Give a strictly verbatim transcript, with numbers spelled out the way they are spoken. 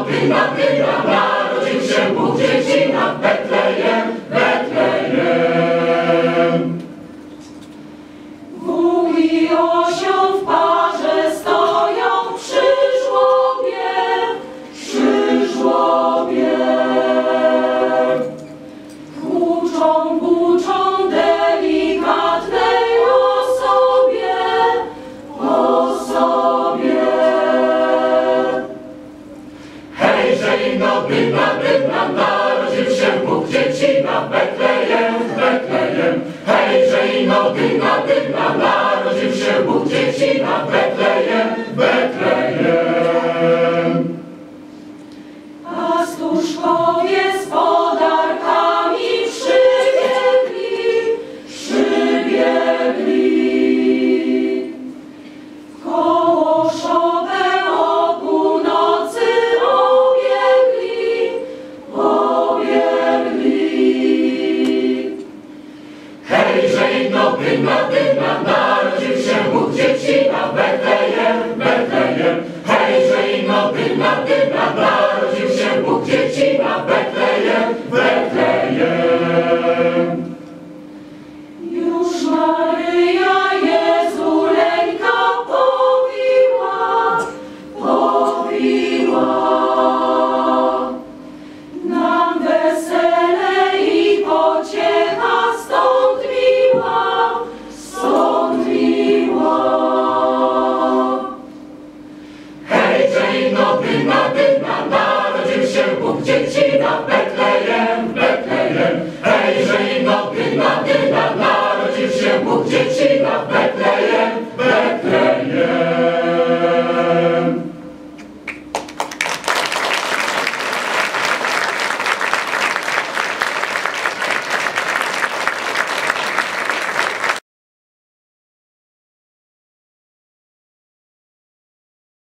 dyna, dyna, narodził się Bóg dziecina w Betlejem, Betlejem. Bóg i osioł w parze stoją przy żłobie, przy żłobie. Huczą, buczą delikatnej osobie, osobie. Hejże ino, dyna, dyna, narodził się Bóg dziecina w Betlejem, w Betlejem. Hejże ino, dyna, dyna, narodził się Bóg dziecina w Betlejem, w Betlejem. Pastuszkowie z podarkami przybiegli, przybiegli. Koło szopę o północy obiegli, obiegli. Hejże ino, dyna, dyna, narodził się Bóg dziecina w Betlejem, w Betlejem. Hejże ino, dyna, dyna, narodził się Bóg dziecina w Betlejem, w Betlejem. Już Maryja Jezuleńka powiła, powiła. Nam wesele i pociecha stąd miła, stąd miła. Hejże ino, dyna, dyna, narodził się Bóg dziecina